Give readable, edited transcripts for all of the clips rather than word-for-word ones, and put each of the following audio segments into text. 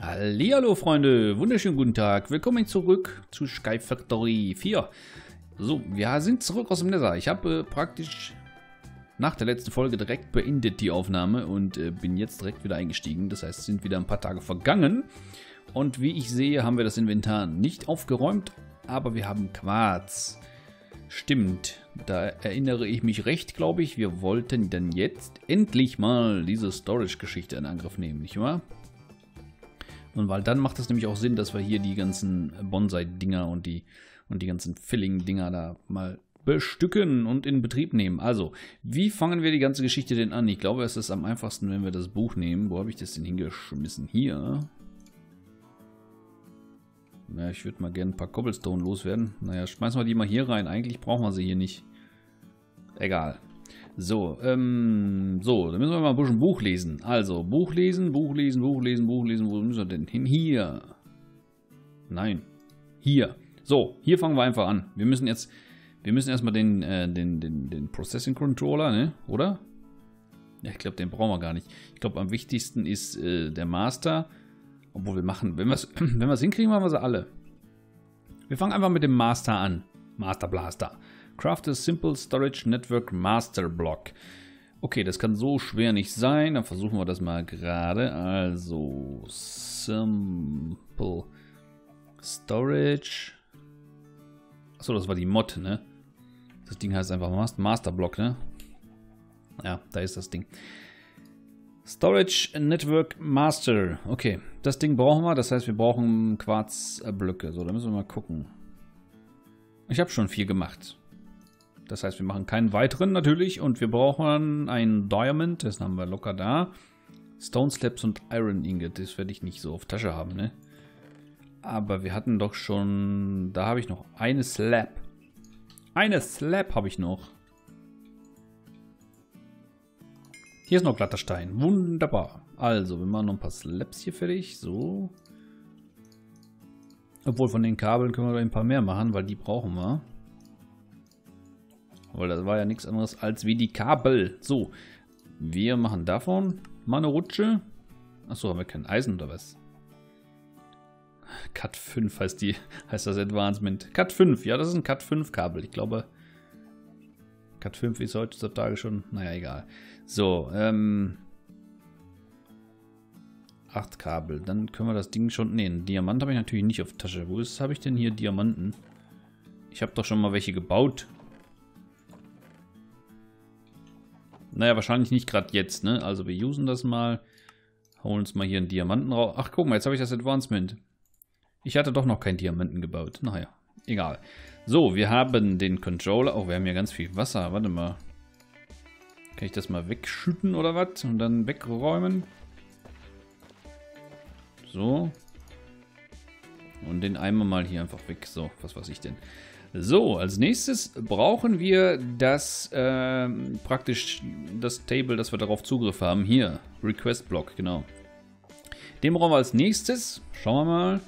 Hallihallo Freunde, wunderschönen guten Tag, willkommen zurück zu Sky Factory 4. So, wir sind zurück aus dem Nether. Ich habe praktisch nach der letzten Folge direkt beendet die Aufnahme und bin jetzt direkt wieder eingestiegen. Das heißt, es sind wieder ein paar Tage vergangen. Und wie ich sehe, haben wir das Inventar nicht aufgeräumt, aber wir haben Quarz. Stimmt, da erinnere ich mich recht, glaube ich. Wir wollten dann jetzt endlich mal diese Storage-Geschichte in Angriff nehmen, nicht wahr? Und weil dann macht es nämlich auch Sinn, dass wir hier die ganzen Bonsai-Dinger und die ganzen Filling-Dinger da mal bestücken und in Betrieb nehmen. Also, wie fangen wir die ganze Geschichte denn an? Ich glaube, es ist am einfachsten, wenn wir das Buch nehmen. Wo habe ich das denn hingeschmissen? Hier. Ja, ich würde mal gerne ein paar Cobblestone loswerden. Naja, schmeißen wir die mal hier rein. Eigentlich brauchen wir sie hier nicht. Egal. So, dann müssen wir mal ein bisschen Buch lesen. Also, Buch lesen. Wo müssen wir denn hin? Hier. Nein. Hier. So, hier fangen wir einfach an. Wir müssen erstmal den Processing Controller, ne? Oder? Ja, ich glaube, den brauchen wir gar nicht. Ich glaube, am wichtigsten ist der Master. Obwohl wenn wir es hinkriegen, machen wir sie alle. Wir fangen einfach mit dem Master an. Master Blaster. Craft a Simple Storage Network Master Block. Okay, das kann so schwer nicht sein. Dann versuchen wir das mal gerade. Also, Simple Storage. Achso, das war die Mod, ne? Das Ding heißt einfach Master Block, ne? Ja, da ist das Ding. Storage Network Master. Okay, das Ding brauchen wir. Das heißt, wir brauchen Quarzblöcke. So, da müssen wir mal gucken. Ich habe schon 4 gemacht. Das heißt, wir machen keinen weiteren natürlich. Und wir brauchen einen Diamond. Das haben wir locker da. Stone Slabs und Iron Ingot. Das werde ich nicht so auf Tasche haben, ne? Aber wir hatten doch schon... Da habe ich noch eine Slab. Eine Slab habe ich noch. Hier ist noch glatter Stein. Wunderbar. Also, wir machen noch ein paar Slabs hier fertig. So. Obwohl, von den Kabeln können wir ein paar mehr machen, weil die brauchen wir. Weil das war ja nichts anderes als wie die Kabel. So. Wir machen davon mal eine Rutsche. Achso, haben wir kein Eisen oder was? Cat 5 heißt das Advancement. Cat 5, ja, das ist ein Cat 5 Kabel. Ich glaube, Cat 5 ist heutzutage schon, naja, egal. So, 8 Kabel. Dann können wir das Ding schon, ne, einen Diamant habe ich natürlich nicht auf Tasche. Habe ich denn hier Diamanten? Ich habe doch schon mal welche gebaut. Naja, wahrscheinlich nicht gerade jetzt, ne? Also wir usen das mal. Holen uns mal hier einen Diamanten raus. Ach, guck mal, jetzt habe ich das Advancement. Ich hatte doch noch keinen Diamanten gebaut. Naja, egal. So, wir haben den Controller. Oh, wir haben ja ganz viel Wasser. Warte mal. Kann ich das mal wegschütten oder was? Und dann wegräumen. So. Und den Eimer mal hier einfach weg. So, was weiß ich denn. So, als nächstes brauchen wir das, praktisch das Table, dass wir darauf Zugriff haben. Hier, Request Block, genau. Den brauchen wir als nächstes. Schauen wir mal.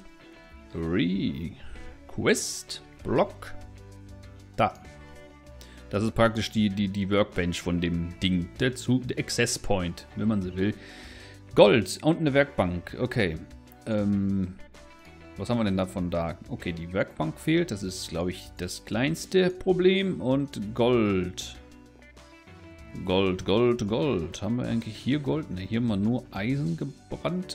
Request Block. Da. Das ist praktisch die Workbench von dem Ding. Der Access Point, wenn man so will. Gold und eine Werkbank. Okay. Was haben wir denn davon da? Okay, die Werkbank fehlt. Das ist, glaube ich, das kleinste Problem. Und Gold. Gold. Haben wir eigentlich hier Gold? Ne, hier haben wir nur Eisen gebrannt.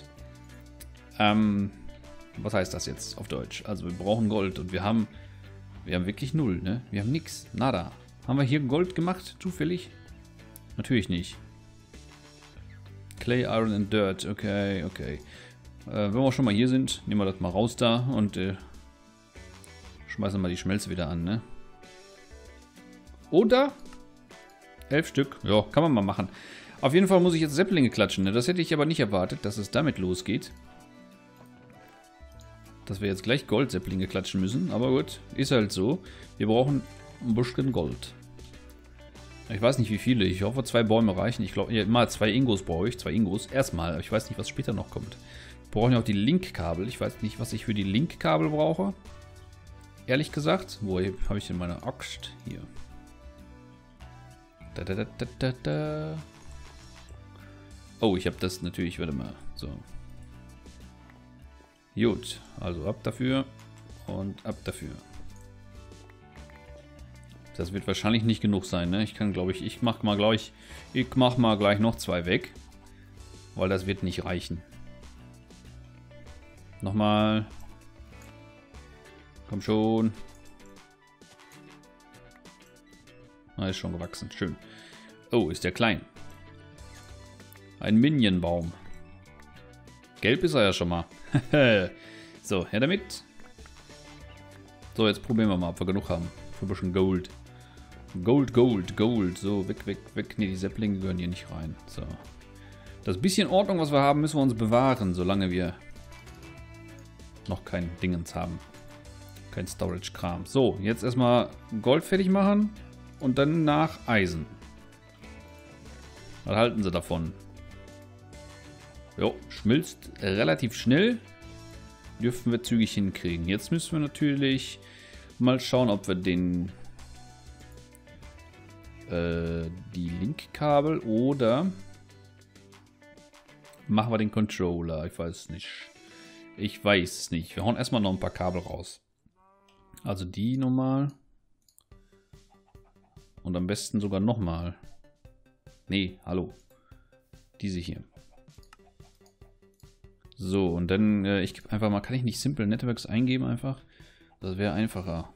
Was heißt das jetzt auf Deutsch? Also wir brauchen Gold und wir haben wirklich 0, ne? Wir haben nichts. Nada. Haben wir hier Gold gemacht, zufällig? Natürlich nicht. Clay, Iron and Dirt. Okay. Wenn wir schon mal hier sind, nehmen wir das mal raus da und schmeißen mal die Schmelze wieder an, ne? Oder 11 Stück. Ja, kann man mal machen. Auf jeden Fall muss ich jetzt Säpplinge klatschen, ne? Das hätte ich aber nicht erwartet, dass es damit losgeht. Dass wir jetzt gleich Goldsäpplinge klatschen müssen. Aber gut, ist halt so. Wir brauchen ein bisschen Gold. Ich weiß nicht wie viele. Ich hoffe 2 Bäume reichen. Ich glaube, mal 2 Ingos brauche ich. 2 Ingos. Erstmal. Ich weiß nicht, was später noch kommt. Wir brauchen ja auch die Link-Kabel. Ich weiß nicht, was ich für die Link-Kabel brauche. Ehrlich gesagt. Wo habe ich denn meine Axt? Hier. Oh, ich habe das natürlich. Warte mal. So. Gut, also ab dafür und ab dafür. Das wird wahrscheinlich nicht genug sein, ne? Ich kann, glaube ich, mach mal gleich noch 2 weg. Weil das wird nicht reichen. Nochmal. Komm schon. Na, ist schon gewachsen. Schön. Oh, ist der klein. Ein Minion-Baum. Gelb ist er ja schon mal. So, her damit. So, jetzt probieren wir mal, ob wir genug haben. Für ein bisschen Gold. Gold, Gold, Gold. So, weg, weg, weg. Ne, die Säpplinge gehören hier nicht rein. So. Das bisschen Ordnung, was wir haben, müssen wir uns bewahren, solange wir noch kein Dingens haben. Kein Storage-Kram. So, jetzt erstmal Gold fertig machen und dann nach Eisen. Was halten Sie davon? Jo, schmilzt relativ schnell. Dürften wir zügig hinkriegen. Jetzt müssen wir natürlich mal schauen, ob wir die Linkkabel oder machen wir den Controller. Ich weiß es nicht. Ich weiß es nicht. Wir hauen erstmal noch ein paar Kabel raus. Also die nochmal. Und am besten sogar nochmal. Nee, hallo. Diese hier. So, und dann, ich gebe einfach mal, kann ich nicht Simple Networks eingeben einfach? Das wäre einfacher.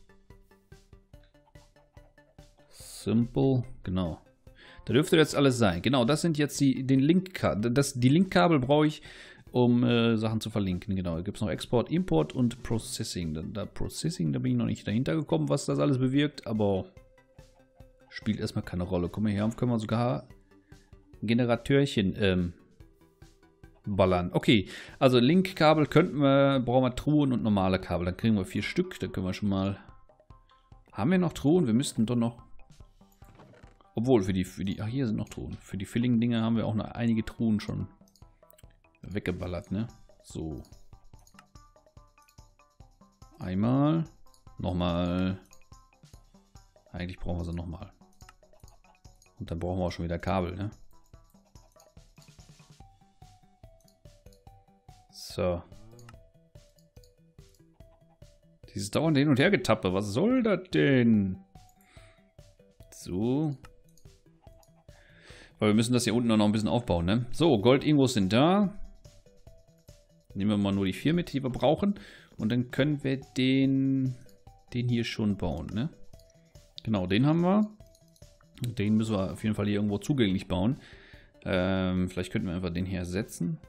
Simple, genau. Da dürfte jetzt alles sein. Genau, das sind jetzt die Linkkabel brauche ich, um Sachen zu verlinken. Genau, da gibt es noch Export, Import und Processing. Processing, da bin ich noch nicht dahinter gekommen, was das alles bewirkt, aber spielt erstmal keine Rolle. Guck mal, hier können wir sogar Generateurchen ballern. Okay, also Linkkabel brauchen wir Truhen und normale Kabel. Dann kriegen wir 4 Stück, da können wir schon mal... Haben wir noch Truhen? Wir müssten doch noch... Obwohl, ach, hier sind noch Truhen. Für die Filling-Dinger haben wir auch noch einige Truhen schon weggeballert, ne? So. Einmal. Nochmal. Eigentlich brauchen wir sie nochmal. Und dann brauchen wir auch schon wieder Kabel, ne? So. Dieses dauernde Hin- und Hergetappe. Was soll das denn? So. Weil wir müssen das hier unten noch ein bisschen aufbauen, ne? So, Gold-Ingos sind da. Nehmen wir mal nur die 4 mit, die wir brauchen. Und dann können wir den hier schon bauen, ne? Genau, den haben wir. Und den müssen wir auf jeden Fall hier irgendwo zugänglich bauen. Vielleicht könnten wir einfach den hier setzen.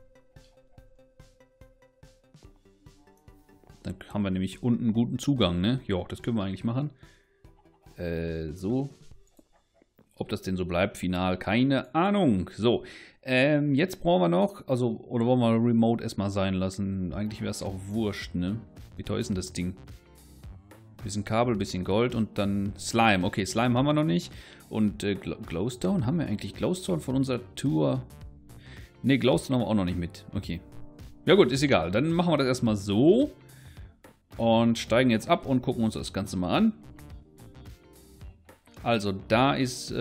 Dann haben wir nämlich unten guten Zugang, ne? Ja, das können wir eigentlich machen. So. Ob das denn so bleibt, final, keine Ahnung. So, jetzt brauchen wir noch, oder wollen wir Remote erstmal sein lassen? Eigentlich wäre es auch wurscht, ne? Wie teuer ist denn das Ding? Bisschen Kabel, bisschen Gold und dann Slime. Okay, Slime haben wir noch nicht. Und Glowstone? Haben wir eigentlich Glowstone von unserer Tour? Ne, Glowstone haben wir auch noch nicht mit. Okay. Ja gut, ist egal. Dann machen wir das erstmal so. Und steigen jetzt ab und gucken uns das Ganze mal an. Also da ist,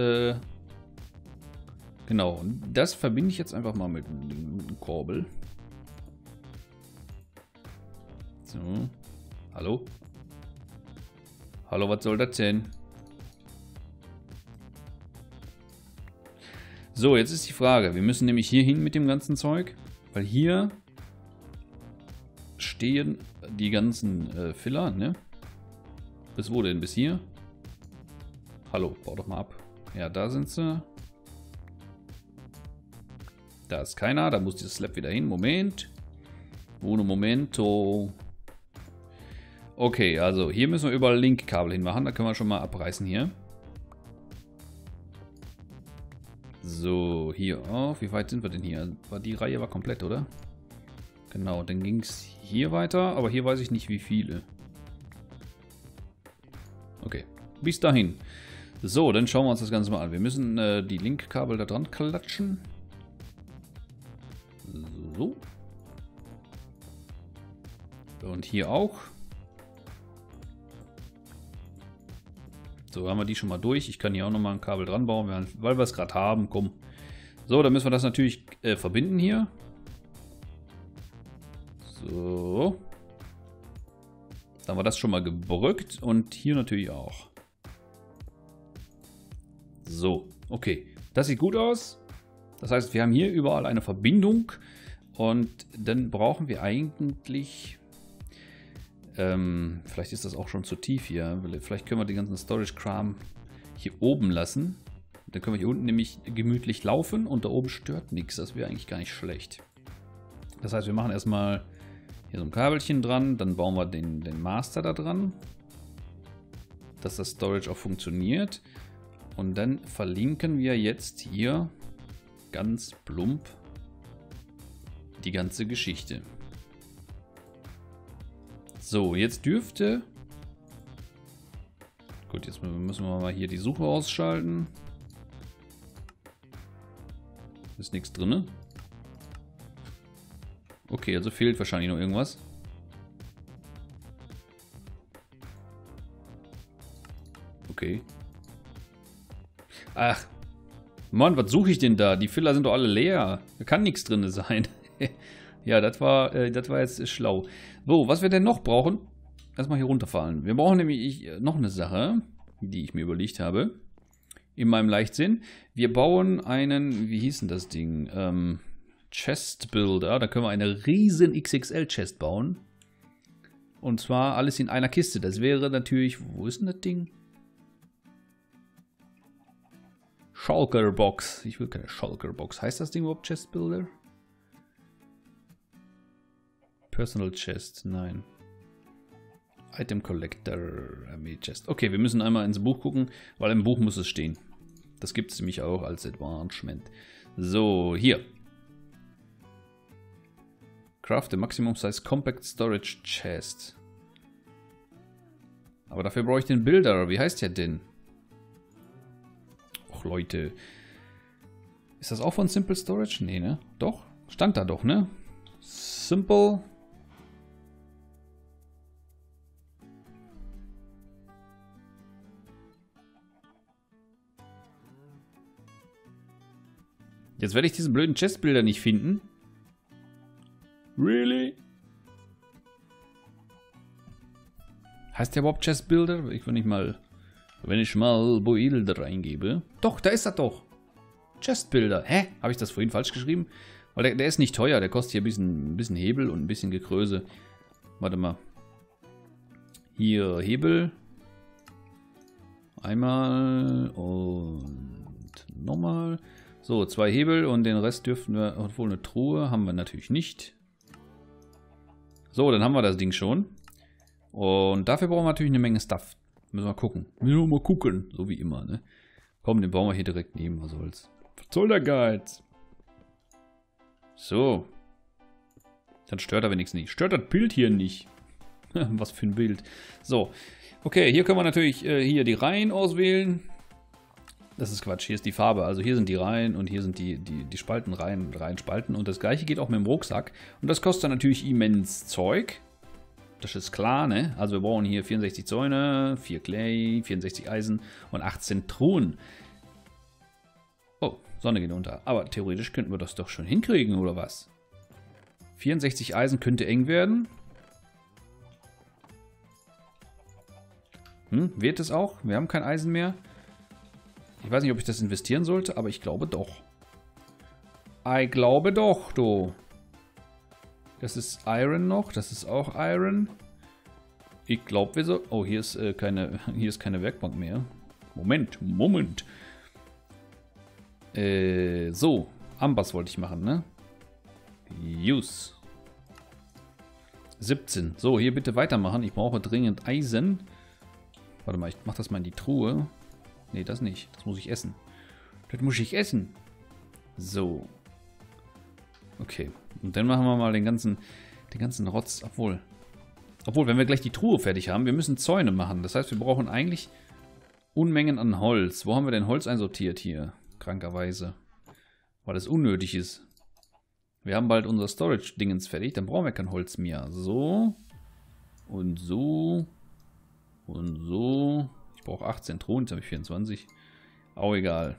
genau, das verbinde ich jetzt einfach mal mit einem Korbel. So, hallo? Hallo, was soll das denn? So, jetzt ist die Frage, wir müssen nämlich hier hin mit dem ganzen Zeug, weil hier stehen die ganzen Filler, ne? Bis wo denn? Bis hier? Hallo, bau doch mal ab. Ja, da sind sie. Da ist keiner, da muss dieses Slab wieder hin. Moment. Uno momento. Okay, also hier müssen wir überall Linkkabel hinmachen. Da können wir schon mal abreißen hier. So, hier auch. Wie weit sind wir denn hier? Die Reihe war komplett, oder? Genau, dann ging es hier weiter. Aber hier weiß ich nicht, wie viele. Okay, bis dahin. So, dann schauen wir uns das Ganze mal an. Wir müssen die Linkkabel da dran klatschen. So. Und hier auch. So, haben wir die schon mal durch. Ich kann hier auch nochmal ein Kabel dran bauen, weil wir es gerade haben. Komm. So, dann müssen wir das natürlich verbinden hier. So. Dann war das schon mal gebrückt und hier natürlich auch. So, okay. Das sieht gut aus. Das heißt, wir haben hier überall eine Verbindung und dann brauchen wir eigentlich... vielleicht ist das auch schon zu tief hier. Vielleicht können wir den ganzen Storage-Kram hier oben lassen. Dann können wir hier unten nämlich gemütlich laufen und da oben stört nichts. Das wäre eigentlich gar nicht schlecht. Das heißt, wir machen erstmal hier so ein Kabelchen dran, dann bauen wir den Master da dran, dass das Storage auch funktioniert. Und dann verlinken wir jetzt hier ganz plump die ganze Geschichte. So, jetzt dürfte... Gut, jetzt müssen wir mal hier die Suche ausschalten. Ist nichts drin. Okay, also fehlt wahrscheinlich noch irgendwas. Okay. Ach. Mann, was suche ich denn da? Die Filler sind doch alle leer. Da kann nichts drin sein. Ja, das war jetzt schlau. So, was wir denn noch brauchen? Erstmal hier runterfallen. Wir brauchen nämlich noch eine Sache, die ich mir überlegt habe. In meinem Leichtsinn. Wir bauen einen, wie hieß denn das Ding? Chest Builder. Da können wir eine riesen XXL Chest bauen. Und zwar alles in einer Kiste. Das wäre natürlich, wo ist denn das Ding? Shulker Box. Ich will keine Shulker Box. Heißt das Ding überhaupt Chest Builder? Personal Chest, nein. Item Collector, Army Chest. Okay, wir müssen einmal ins Buch gucken, weil im Buch muss es stehen. Das gibt es nämlich auch als Advancement. So, hier. Craft the Maximum Size Compact Storage Chest. Aber dafür brauche ich den Builder. Wie heißt der denn? Och, Leute. Ist das auch von Simple Storage? Nee, ne? Doch? Stand da doch, ne? Simple. Jetzt werde ich diesen blöden Chestbuilder nicht finden. Really? Heißt der überhaupt Chestbuilder? Wenn ich mal Builder eingebe. Doch, da ist er doch. Chestbuilder. Hä? Habe ich das vorhin falsch geschrieben? Weil der ist nicht teuer. Der kostet hier ein bisschen Hebel und ein bisschen Gekröse. Warte mal. Hier Hebel. Einmal und nochmal. So, 2 Hebel und den Rest dürften wir, obwohl eine Truhe haben wir natürlich nicht. So, dann haben wir das Ding schon. Und dafür brauchen wir natürlich eine Menge Stuff. Müssen wir gucken. Müssen wir mal gucken, so wie immer, ne? Komm, den bauen wir hier direkt neben, was soll's. Was soll der Geiz? So. Dann stört er wenigstens nicht. Stört das Bild hier nicht. Was für ein Bild. So. Okay, hier können wir natürlich hier die Reihen auswählen. Das ist Quatsch, hier ist die Farbe. Also hier sind die Reihen und hier sind die Spalten, Reihen, Spalten. Und das gleiche geht auch mit dem Rucksack. Und das kostet natürlich immens Zeug. Das ist klar, ne? Also wir brauchen hier 64 Zäune, 4 Clay, 64 Eisen und 18 Truhen. Oh, Sonne geht unter. Aber theoretisch könnten wir das doch schon hinkriegen, oder was? 64 Eisen könnte eng werden. Wird es auch? Wir haben kein Eisen mehr. Ich weiß nicht, ob ich das investieren sollte, aber ich glaube doch. Ich glaube doch, du. Das ist Iron noch. Das ist auch Iron. Ich glaube, wir so... Oh, hier ist keine Werkbank mehr. Moment. So. Amboss wollte ich machen, ne? Use. 17. So, hier bitte weitermachen. Ich brauche dringend Eisen. Warte mal, ich mache das mal in die Truhe. Nee, das nicht. Das muss ich essen. Das muss ich essen. So. Okay. Und dann machen wir mal den ganzen Rotz. Obwohl, wenn wir gleich die Truhe fertig haben, wir müssen Zäune machen. Das heißt, wir brauchen eigentlich Unmengen an Holz. Wo haben wir denn Holz einsortiert hier? Krankerweise. Weil das unnötig ist. Wir haben bald unser Storage-Dingens fertig. Dann brauchen wir kein Holz mehr. So. Und so. Und so. Ich brauche 18 Truhen, jetzt habe ich 24. Auch egal.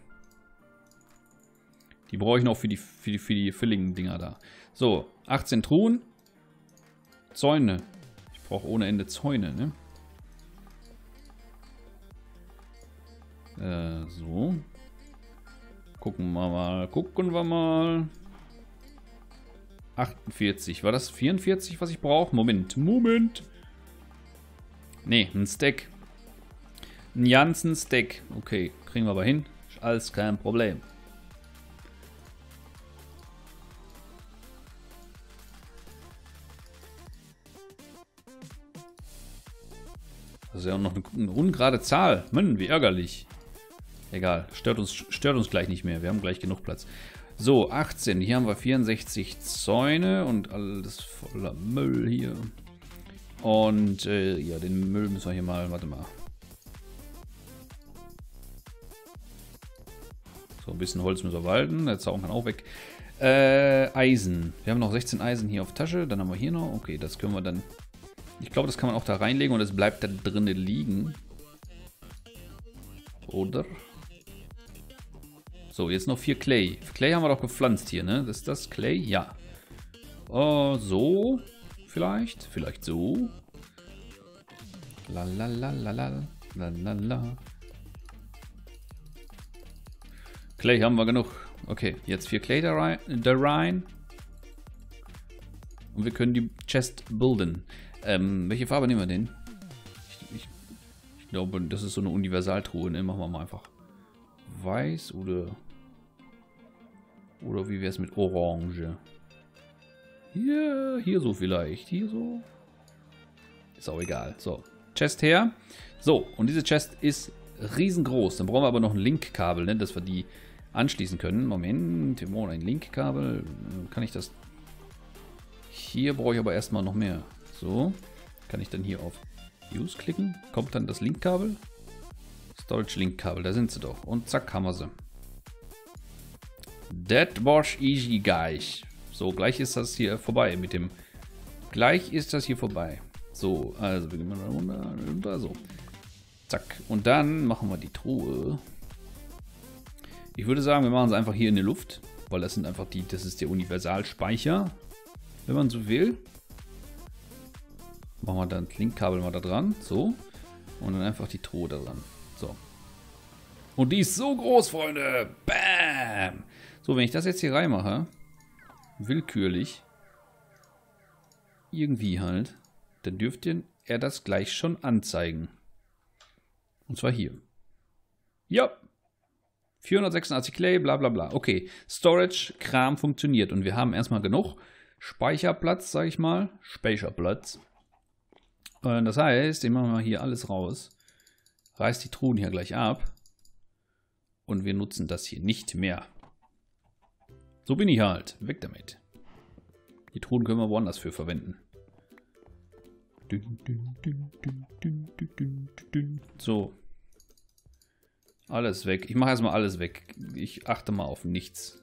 Die brauche ich noch für die Filling-Dinger da. So, 18 Truhen. Zäune. Ich brauche ohne Ende Zäune, ne? So. Gucken wir mal. 48. War das 44, was ich brauche? Moment. Ne, ein Stack. Ein ganzen Stack. Okay, kriegen wir aber hin. Ist alles kein Problem. Das ist ja auch noch eine ungerade Zahl. Mann, wie ärgerlich. Egal, stört uns gleich nicht mehr. Wir haben gleich genug Platz. So, 18. Hier haben wir 64 Zäune und alles voller Müll hier. Und ja, den Müll müssen wir hier mal, warte mal. So, ein bisschen Holz müssen wir walten. Der Zaun kann auch weg. Eisen. Wir haben noch 16 Eisen hier auf Tasche. Dann haben wir hier noch. Okay, das können wir dann. Ich glaube, das kann man auch da reinlegen und es bleibt da drinnen liegen. Oder? So, jetzt noch 4 Clay. Clay haben wir doch gepflanzt hier, ne? Ist das Clay? Ja. So. Vielleicht. Vielleicht so. Lalalala. Clay haben wir genug. Okay, jetzt 4 Clay da rein. Und wir können die Chest bilden. Welche Farbe nehmen wir denn? Ich glaube, das ist so eine Universaltruhe. Ne? Machen wir mal einfach weiß oder wie wäre es mit Orange? Hier so vielleicht. Hier so. Ist auch egal. So, Chest her. So, und diese Chest ist riesengroß. Dann brauchen wir aber noch ein Linkkabel, ne, dass wir die anschließen können. Moment, wir brauchen ein Linkkabel. Kann ich das... Hier brauche ich aber erstmal noch mehr. So, kann ich dann hier auf Use klicken. Kommt dann das Linkkabel. Storage Linkkabel, da sind sie doch. Und zack, haben wir sie. That was easy, guys. So, gleich ist das hier vorbei mit dem... Gleich ist das hier vorbei. So, also wir gehen mal runter, so. Zack. Und dann machen wir die Truhe. Ich würde sagen, wir machen es einfach hier in die Luft. Weil das sind einfach das ist der Universalspeicher. Wenn man so will. Machen wir dann das Linkkabel mal da dran. So. Und dann einfach die Truhe da dran. So. Und die ist so groß, Freunde. Bam. So, wenn ich das jetzt hier reinmache, willkürlich, irgendwie halt, dann dürfte er das gleich schon anzeigen. Und zwar hier. Ja. 486 Clay, bla bla bla. Okay, Storage-Kram funktioniert. Und wir haben erstmal genug Speicherplatz, sage ich mal. Speicherplatz. Das heißt, den machen wir hier alles raus. Reißt die Truhen hier gleich ab. Und wir nutzen das hier nicht mehr. So bin ich halt. Weg damit. Die Truhen können wir woanders für verwenden. So. Alles weg. Ich mache erstmal alles weg. Ich achte mal auf nichts.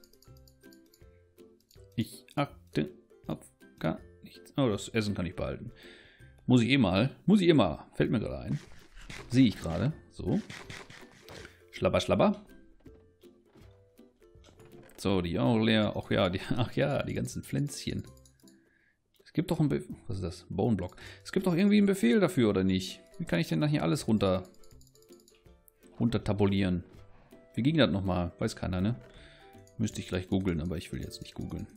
Ich achte auf gar nichts. Oh, das Essen kann ich behalten. Muss ich eh mal. Fällt mir gerade ein. Sehe ich gerade. So. Schlabber, schlabber. So, die auch leer. Ach ja, die ganzen Pflänzchen. Es gibt doch ein Befehl. Was ist das? Bone Block. Es gibt doch irgendwie einen Befehl dafür, oder nicht? Wie kann ich denn dann hier alles runter tabulieren? Wie ging das nochmal? Weiß keiner, ne? Müsste ich gleich googeln, aber ich will jetzt nicht googeln.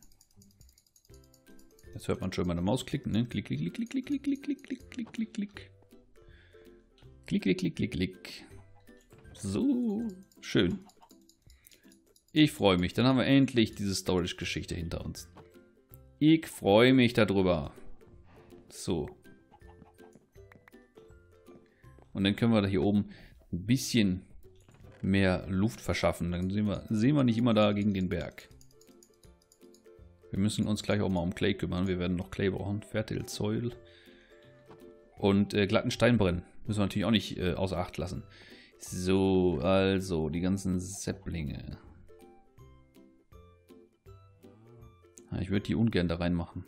Jetzt hört man schon meine Maus klicken, ne? Klick, klick, klick, klick, klick, klick, klick, klick, klick, klick, klick, klick. Klick, klick, klick, klick, klick. So, schön. Ich freue mich. Dann haben wir endlich diese Storage-Geschichte hinter uns. Ich freue mich darüber. So. Und dann können wir da hier oben ein bisschen mehr Luft verschaffen. Dann sehen wir nicht immer da gegen den Berg. Wir müssen uns gleich auch mal um Clay kümmern. Wir werden noch Clay brauchen. Fertile Soil. Und glatten Steinbrennen. Müssen wir natürlich auch nicht außer Acht lassen. So, also die ganzen Säpplinge. Ich würde die ungern da reinmachen.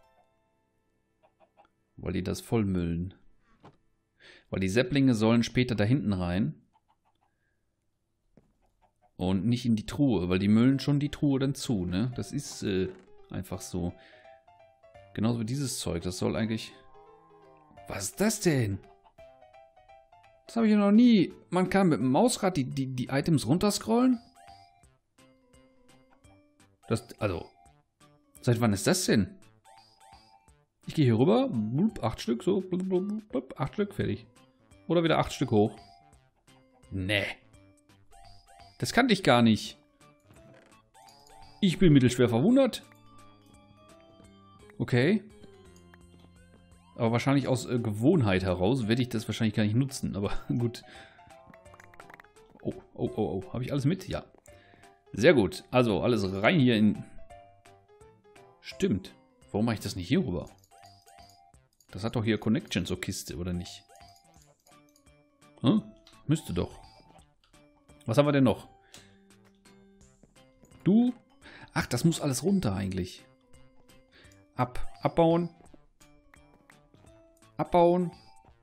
Weil die das vollmüllen. Weil die Säpplinge sollen später da hinten rein. Und nicht in die Truhe. Weil die müllen schon die Truhe dann zu, ne? Das ist einfach so. Genauso wie dieses Zeug. Das soll eigentlich... Was ist das denn? Das habe ich ja noch nie. Man kann mit dem Mausrad die Items runterscrollen? Also... Seit wann ist das denn? Ich gehe hier rüber. 8 Stück, so. 8 Stück, fertig. Oder wieder 8 Stück hoch. Nee. Das kannte ich gar nicht. Ich bin mittelschwer verwundert. Okay. Aber wahrscheinlich aus Gewohnheit heraus werde ich das wahrscheinlich gar nicht nutzen. Aber gut. Oh, oh, oh, oh. Habe ich alles mit? Ja. Sehr gut. Also alles rein hier in... Stimmt. Warum mache ich das nicht hier rüber? Das hat doch hier Connection zur Kiste, oder nicht? Hm? Müsste doch. Was haben wir denn noch? Du? Ach, das muss alles runter eigentlich. Abbauen. Abbauen.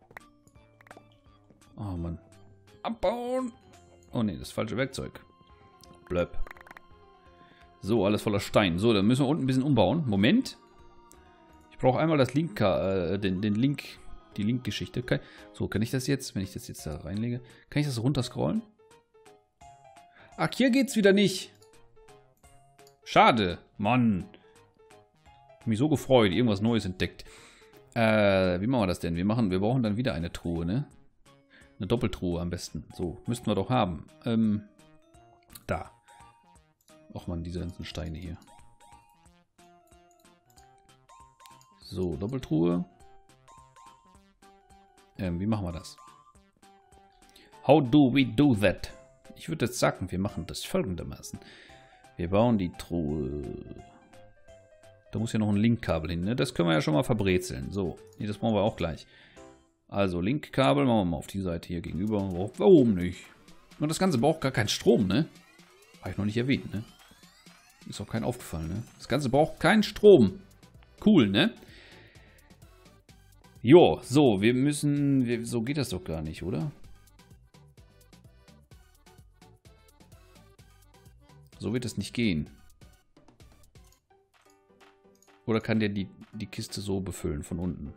Oh Mann. Abbauen. Oh ne, das falsche Werkzeug. Blöp. So, alles voller Stein. So, dann müssen wir unten ein bisschen umbauen. Moment. Ich brauche einmal das Link, die Link-Geschichte. So, kann ich das jetzt, wenn ich das jetzt da reinlege, kann ich das runterscrollen? Ach, hier geht's wieder nicht. Schade. Mann. Ich habe mich so gefreut, irgendwas Neues entdeckt. Wie machen wir das denn? Wir brauchen dann wieder eine Truhe, ne? Eine Doppeltruhe am besten. So, müssten wir doch haben. Da. Ach man, diese ganzen Steine hier. So, Doppeltruhe. Wie machen wir das? How do we do that? Ich würde jetzt sagen, wir machen das folgendermaßen. Wir bauen die Truhe. Da muss ja noch ein Linkkabel hin, ne? Das können wir ja schon mal verbrezeln. So, nee, das brauchen wir auch gleich. Also, Linkkabel machen wir mal auf die Seite hier gegenüber. Warum nicht? Und das Ganze braucht gar keinen Strom, ne? Habe ich noch nicht erwähnt, ne? Ist auch kein aufgefallen, ne? Das Ganze braucht keinen Strom. Cool, ne? Jo, so, wir müssen... so geht das doch gar nicht, oder? So wird es nicht gehen. Oder kann der die Kiste so befüllen von unten?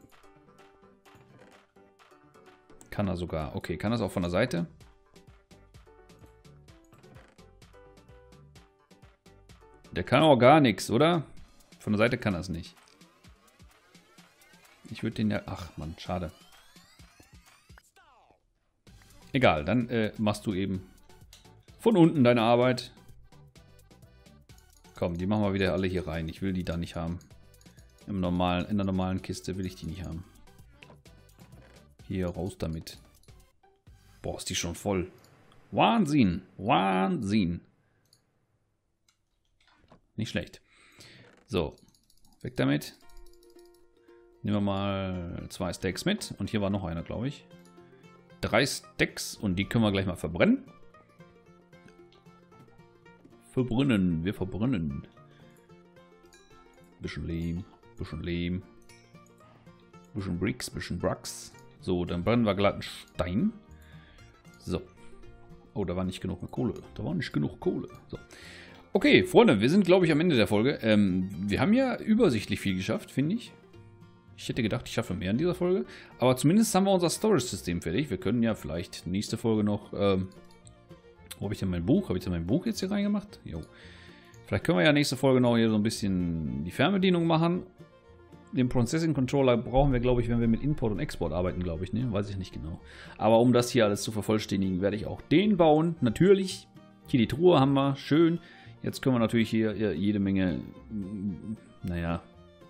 Kann er sogar. Okay, kann das auch von der Seite? Der kann auch gar nichts, oder? Von der Seite kann er es nicht. Ich würde den ja... Ach, Mann, schade. Egal, dann machst du eben von unten deine Arbeit. Komm, die machen wir wieder alle hier rein. Ich will die da nicht haben. In der normalen Kiste will ich die nicht haben. Hier, raus damit. Boah, ist die schon voll. Wahnsinn. Wahnsinn. Nicht schlecht. So, weg damit. Nehmen wir mal 2 Stacks mit. Und hier war noch einer, glaube ich. 3 Stacks und die können wir gleich mal verbrennen. Verbrennen, wir verbrennen. Bisschen Lehm, bisschen Lehm. Bisschen Bricks, bisschen Brucks. So, dann brennen wir glatten Stein. So. Oh, da war nicht genug Kohle. Da war nicht genug Kohle. So. Okay, Freunde, wir sind, glaube ich, am Ende der Folge. Wir haben ja übersichtlich viel geschafft, finde ich. Ich hätte gedacht, ich schaffe mehr in dieser Folge. Aber zumindest haben wir unser Storage-System fertig. Wir können ja vielleicht nächste Folge noch... wo habe ich denn mein Buch? Habe ich denn mein Buch jetzt hier reingemacht? Jo. Vielleicht können wir ja nächste Folge noch hier so ein bisschen die Fernbedienung machen. Den Processing Controller brauchen wir, glaube ich, wenn wir mit Import und Export arbeiten, glaube ich. Ne? Weiß ich nicht genau. Aber um das hier alles zu vervollständigen, werde ich auch den bauen. Natürlich. Hier die Truhe haben wir. Schön. Jetzt können wir natürlich hier jede Menge, naja,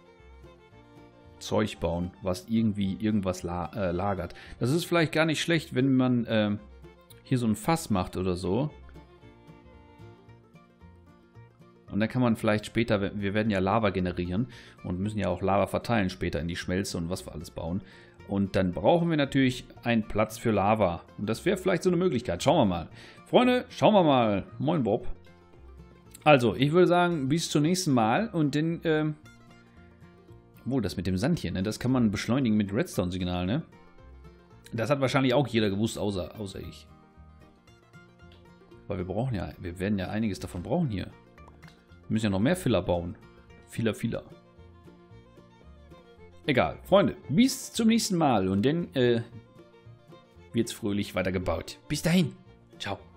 Zeug bauen, was irgendwie irgendwas lagert. Das ist vielleicht gar nicht schlecht, wenn man hier so ein Fass macht oder so. Und dann kann man vielleicht später, wir werden ja Lava generieren und müssen ja auch Lava verteilen später in die Schmelze und was wir alles bauen. Und dann brauchen wir natürlich einen Platz für Lava. Und das wäre vielleicht so eine Möglichkeit. Schauen wir mal. Freunde, schauen wir mal. Moin Bob. Also, ich würde sagen, bis zum nächsten Mal. Und dann, obwohl, das mit dem Sand hier, ne, das kann man beschleunigen mit Redstone-Signal, ne? Das hat wahrscheinlich auch jeder gewusst, außer ich. Weil wir werden ja einiges davon brauchen hier. Wir müssen ja noch mehr Filler bauen. Filler. Egal. Freunde, bis zum nächsten Mal. Und dann wird's fröhlich weitergebaut. Bis dahin. Ciao.